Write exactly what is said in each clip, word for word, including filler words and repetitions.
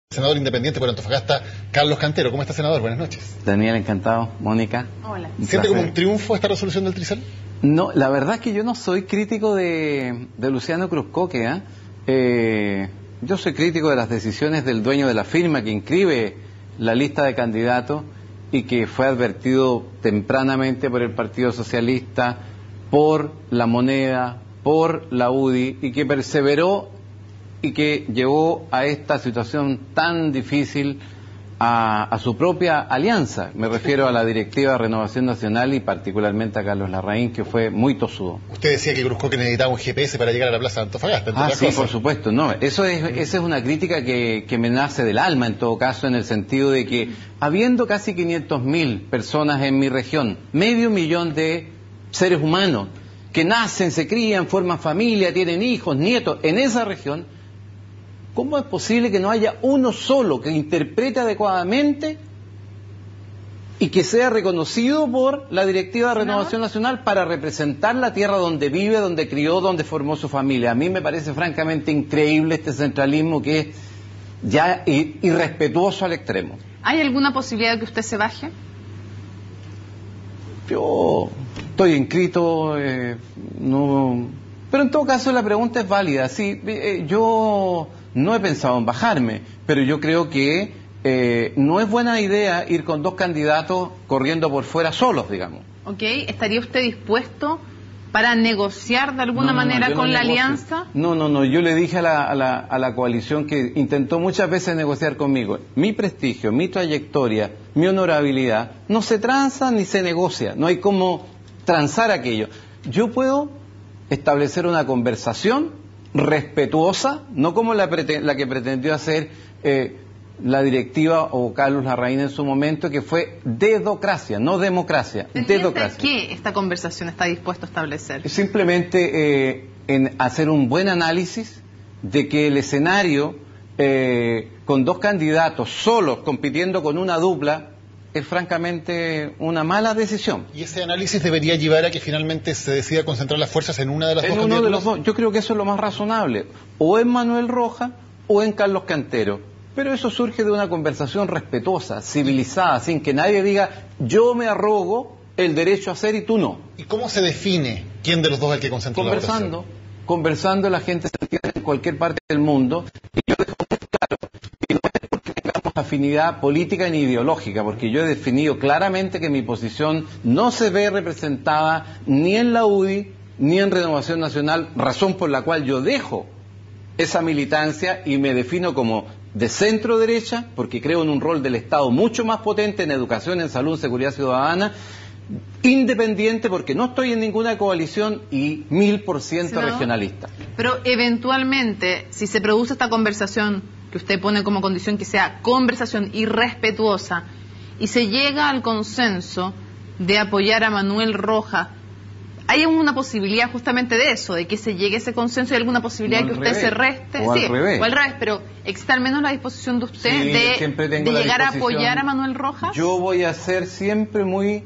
Senador independiente por Antofagasta, Carlos Cantero. ¿Cómo está, senador? Buenas noches. Daniel, encantado. Mónica. Hola. ¿Siente como un triunfo esta resolución del Trizal? No, la verdad es que yo no soy crítico de, de Luciano Cruzcoque, ¿eh? Eh, yo soy crítico de las decisiones del dueño de la firma que inscribe la lista de candidatos y que fue advertido tempranamente por el Partido Socialista, por La Moneda, por la U D I, y que perseveró y que llevó a esta situación tan difícil a, a su propia alianza. Me refiero a la Directiva de Renovación Nacional y particularmente a Carlos Larraín, que fue muy tosudo. Usted decía que Cruzcoque necesitaba un G P S para llegar a la plaza de Antofagasta. Ah, sí, cosas. por supuesto. No, eso es, esa es una crítica que, que me nace del alma, en todo caso, en el sentido de que, habiendo casi quinientas mil personas en mi región, medio millón de seres humanos que nacen, se crían, forman familia, tienen hijos, nietos, en esa región, ¿cómo es posible que no haya uno solo que interprete adecuadamente y que sea reconocido por la Directiva de Renovación Nacional para representar la tierra donde vive, donde crió, donde formó su familia? A mí me parece francamente increíble este centralismo que es ya irrespetuoso al extremo. ¿Hay alguna posibilidad de que usted se baje? Yo estoy inscrito, eh, no... pero en todo caso la pregunta es válida. Sí, eh, yo no he pensado en bajarme, pero yo creo que eh, no es buena idea ir con dos candidatos corriendo por fuera solos, digamos. Ok, ¿estaría usted dispuesto para negociar de alguna no, no, manera no, con no la negocio. alianza? No, no, no, yo le dije a la, a, la, a la coalición que intentó muchas veces negociar conmigo. Mi prestigio, mi trayectoria, mi honorabilidad, no se transa ni se negocia, no hay cómo transar aquello. Yo puedo establecer una conversación respetuosa, no como la, la que pretendió hacer eh, la directiva o Carlos Larraín en su momento, que fue dedocracia, no democracia, dedocracia. ¿Qué esta conversación está dispuesto a establecer? Simplemente eh, en hacer un buen análisis de que el escenario eh, con dos candidatos solos compitiendo con una dupla es francamente una mala decisión. ¿Y ese análisis debería llevar a que finalmente se decida concentrar las fuerzas en una de las en dos uno de los candidaturas? dos. Yo creo que eso es lo más razonable, o en Manuel Rojas o en Carlos Cantero, pero eso surge de una conversación respetuosa, civilizada, sin que nadie diga yo me arrogo el derecho a hacer y tú no. ¿Y cómo se define quién de los dos es el que concentra la votación? Conversando, conversando la gente se entiende en cualquier parte del mundo, y yo dejo muy claro, y no es porque tengamos afinidad política ni ideológica, porque yo he definido claramente que mi posición no se ve representada ni en la U D I ni en Renovación Nacional, razón por la cual yo dejo esa militancia y me defino como de centro derecha, porque creo en un rol del Estado mucho más potente en educación, en salud, en seguridad ciudadana, independiente porque no estoy en ninguna coalición y mil por ciento regionalista. Pero eventualmente, si se produce esta conversación que usted pone como condición que sea conversación irrespetuosa y se llega al consenso de apoyar a Manuel Rojas, ¿hay alguna posibilidad justamente de eso, de que se llegue a ese consenso? ¿Hay alguna posibilidad de que usted revés, se reste? o sí, al revés. o al revés, pero ¿existe al menos la disposición de usted Sí, de, de llegar a apoyar a Manuel Rojas? Yo voy a ser siempre muy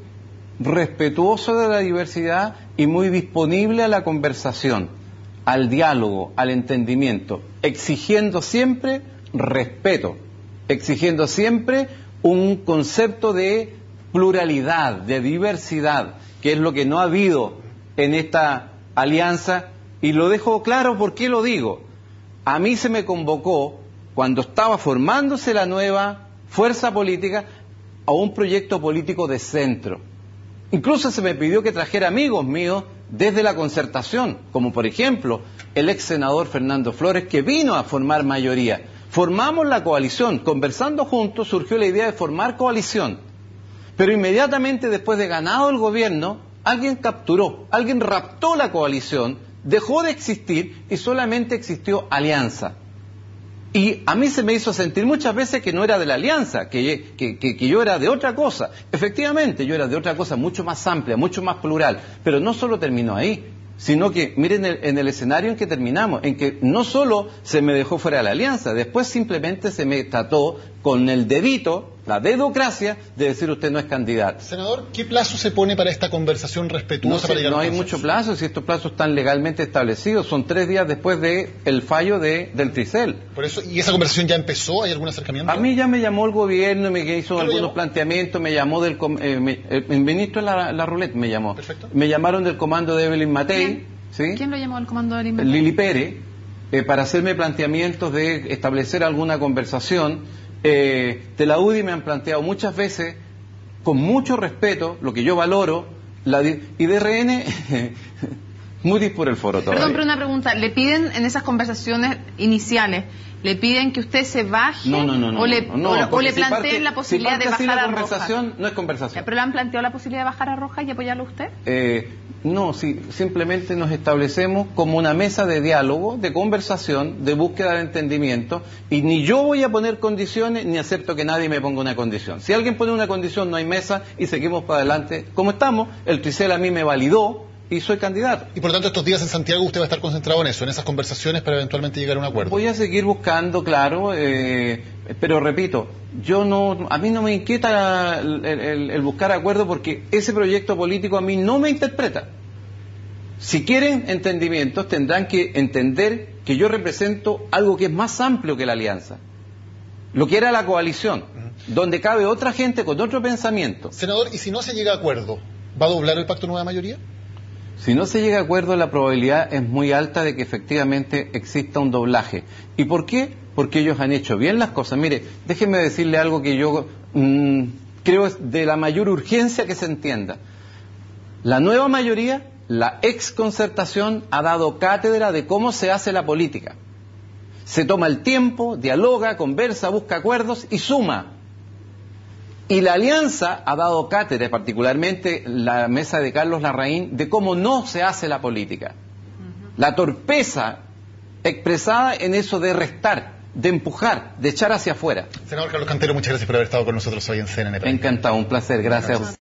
respetuoso de la diversidad y muy disponible a la conversación, al diálogo, al entendimiento, exigiendo siempre respeto, exigiendo siempre un concepto de pluralidad, de diversidad, que es lo que no ha habido en esta alianza, y lo dejo claro. ¿Por qué lo digo? A mí se me convocó, cuando estaba formándose la nueva fuerza política, a un proyecto político de centro. Incluso se me pidió que trajera amigos míos desde la concertación, como por ejemplo el ex senador Fernando Flores, que vino a formar mayoría. Formamos la coalición, conversando juntos surgió la idea de formar coalición, pero inmediatamente después de ganado el gobierno, alguien capturó, alguien raptó la coalición, dejó de existir y solamente existió alianza. Y a mí se me hizo sentir muchas veces que no era de la alianza, que, que, que, que yo era de otra cosa. Efectivamente, yo era de otra cosa mucho más amplia, mucho más plural, pero no solo terminó ahí, sino que miren el, en el escenario en que terminamos, en que no solo se me dejó fuera de la alianza, después simplemente se me trató con el dedito la dedocracia de decir usted no es candidato. Senador, ¿qué plazo se pone para esta conversación respetuosa? No, sé, para llegar no a un hay consenso? mucho plazo, si estos plazos están legalmente establecidos, son tres días después del fallo de, del Tricel. Por eso, ¿y esa conversación ya empezó? ¿Hay algún acercamiento? A mí ya me llamó el gobierno, me hizo algunos llamó? planteamientos, me llamó del com- eh, me- el, el ministro de la, la Roulette me llamó. Perfecto. Me llamaron del comando de Evelyn Matei, ¿Quién? ¿sí? ¿Quién lo llamó al comando de Lima? Lili Pérez, eh, para hacerme planteamientos de establecer alguna conversación. Eh, de la U D I me han planteado muchas veces, con mucho respeto, lo que yo valoro, la di- y de R N, muy por el foro todavía. Perdón, pero una pregunta. ¿Le piden en esas conversaciones iniciales, le piden que usted se baje No, no, no, no, o le, no, no, o- o porque le si planteen parte- la posibilidad si parte de así bajar la a Rojas? conversación, no es conversación. ¿Pero le han planteado la posibilidad de bajar a Rojas y apoyarlo a usted? Eh, no, sí, simplemente nos establecemos como una mesa de diálogo, de conversación, de búsqueda de entendimiento, y ni yo voy a poner condiciones, ni acepto que nadie me ponga una condición. Si alguien pone una condición, no hay mesa, y seguimos para adelante como estamos. El Tricel a mí me validó, y soy candidato. Y por lo tanto, estos días en Santiago usted va a estar concentrado en eso, en esas conversaciones para eventualmente llegar a un acuerdo. Voy a seguir buscando, claro, eh, pero repito, yo no, a mí no me inquieta el, el- el buscar acuerdo porque ese proyecto político a mí no me interpreta. Si quieren entendimientos, tendrán que entender que yo represento algo que es más amplio que la alianza, lo que era la coalición, donde cabe otra gente con otro pensamiento. Senador, ¿y si no se llega a acuerdo, va a doblar el pacto Nueva Mayoría? Si no se llega a acuerdo, la probabilidad es muy alta de que efectivamente exista un doblaje. ¿Y por qué? Porque ellos han hecho bien las cosas. Mire, déjeme decirle algo que yo mmm, creo es de la mayor urgencia que se entienda. La nueva mayoría, la exconcertación, ha dado cátedra de cómo se hace la política. Se toma el tiempo, dialoga, conversa, busca acuerdos y suma. Y la alianza ha dado cátedra, particularmente la mesa de Carlos Larraín, de cómo no se hace la política. La torpeza expresada en eso de restar, de empujar, de echar hacia afuera. Senador Carlos Cantero, muchas gracias por haber estado con nosotros hoy en C N N. Encantado, un placer, gracias.